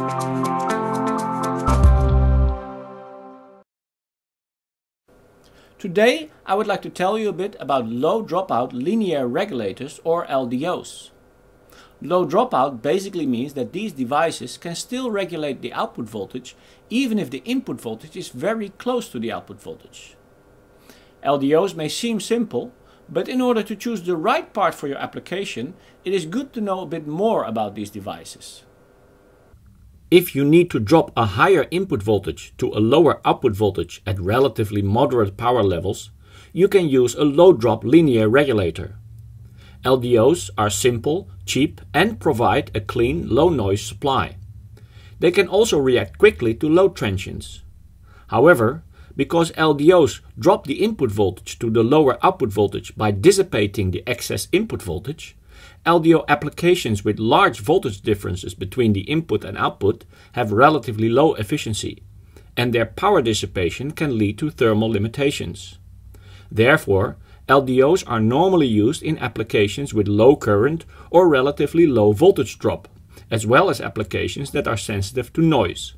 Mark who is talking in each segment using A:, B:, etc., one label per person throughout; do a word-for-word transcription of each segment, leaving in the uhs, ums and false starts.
A: Today I would like to tell you a bit about low dropout linear regulators, or L D Os. Low dropout basically means that these devices can still regulate the output voltage even if the input voltage is very close to the output voltage. L D Os may seem simple, but in order to choose the right part for your application, it is good to know a bit more about these devices. If you need to drop a higher input voltage to a lower output voltage at relatively moderate power levels, you can use a low drop linear regulator. L D Os are simple, cheap and provide a clean, low noise supply. They can also react quickly to load transients. However, because L D Os drop the input voltage to the lower output voltage by dissipating the excess input voltage, L D O applications with large voltage differences between the input and output have relatively low efficiency, and their power dissipation can lead to thermal limitations. Therefore, L D Os are normally used in applications with low current or relatively low voltage drop, as well as applications that are sensitive to noise.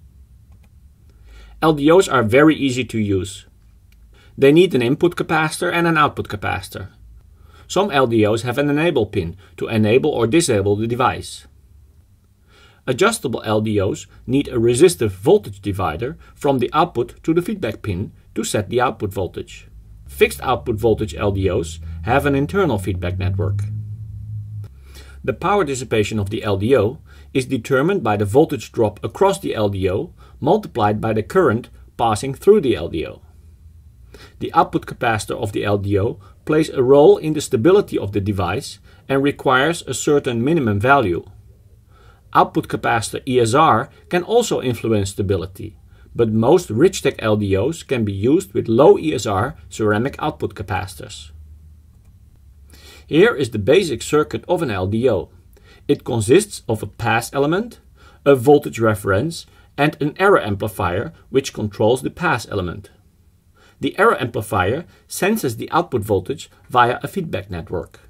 A: L D Os are very easy to use. They need an input capacitor and an output capacitor. Some L D Os have an enable pin to enable or disable the device. Adjustable L D Os need a resistive voltage divider from the output to the feedback pin to set the output voltage. Fixed output voltage L D Os have an internal feedback network. The power dissipation of the L D O is determined by the voltage drop across the L D O multiplied by the current passing through the L D O. The output capacitor of the L D O plays a role in the stability of the device and requires a certain minimum value. Output capacitor E S R can also influence stability, but most Richtek L D Os can be used with low E S R ceramic output capacitors. Here is the basic circuit of an L D O. It consists of a pass element, a voltage reference, and an error amplifier which controls the pass element. The error amplifier senses the output voltage via a feedback network.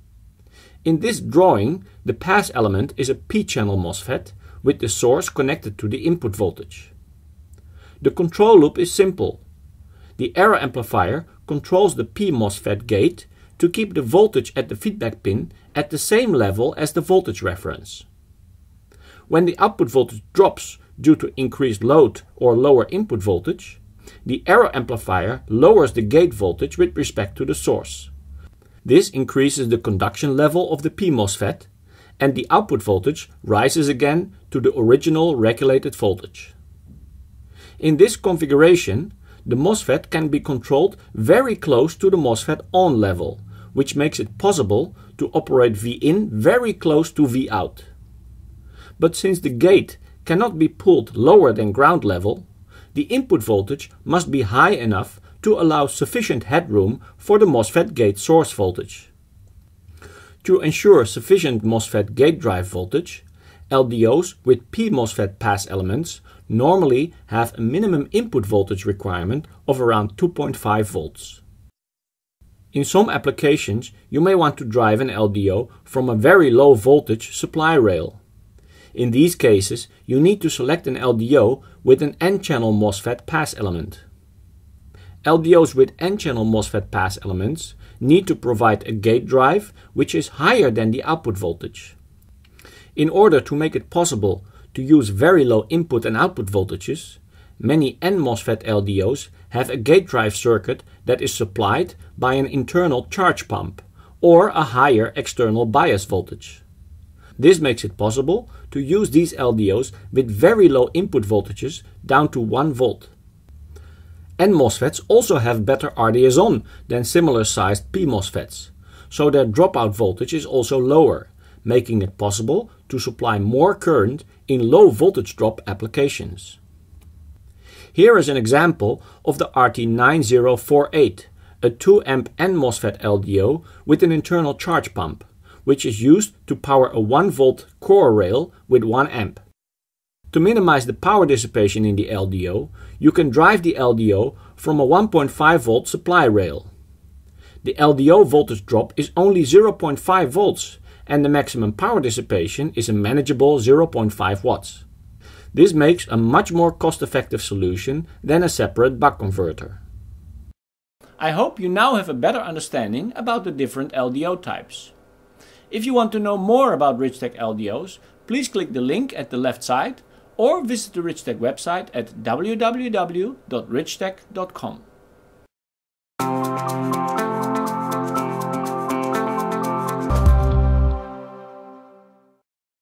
A: In this drawing, the pass element is a P-channel MOSFET with the source connected to the input voltage. The control loop is simple. The error amplifier controls the P MOSFET gate to keep the voltage at the feedback pin at the same level as the voltage reference. When the output voltage drops due to increased load or lower input voltage, the error amplifier lowers the gate voltage with respect to the source. This increases the conduction level of the P MOSFET, and the output voltage rises again to the original regulated voltage. In this configuration, the MOSFET can be controlled very close to the MOSFET on level, which makes it possible to operate V in very close to V out. But since the gate cannot be pulled lower than ground level, the input voltage must be high enough to allow sufficient headroom for the MOSFET gate source voltage. To ensure sufficient MOSFET gate drive voltage, L D Os with P MOSFET pass elements normally have a minimum input voltage requirement of around two point five volts. In some applications, you may want to drive an L D O from a very low voltage supply rail. In these cases, you need to select an L D O with an N-channel MOSFET pass element. L D Os with N-channel MOSFET pass elements need to provide a gate drive which is higher than the output voltage. In order to make it possible to use very low input and output voltages, many N MOSFET L D Os have a gate drive circuit that is supplied by an internal charge pump or a higher external bias voltage. This makes it possible to use these L D Os with very low input voltages down to one volt. N MOSFETs also have better R D S on than similar sized P MOSFETs, so their dropout voltage is also lower, making it possible to supply more current in low voltage drop applications. Here is an example of the R T nine zero four eight, a two amp N MOSFET L D O with an internal charge pump, which is used to power a one volt core rail with one amp. To minimize the power dissipation in the L D O, you can drive the L D O from a one point five volt supply rail. The L D O voltage drop is only zero point five volts and the maximum power dissipation is a manageable zero point five watts. This makes a much more cost-effective solution than a separate buck converter. I hope you now have a better understanding about the different L D O types. If you want to know more about Richtek L D Os, please click the link at the left side or visit the Richtek website at w w w dot richtek dot com.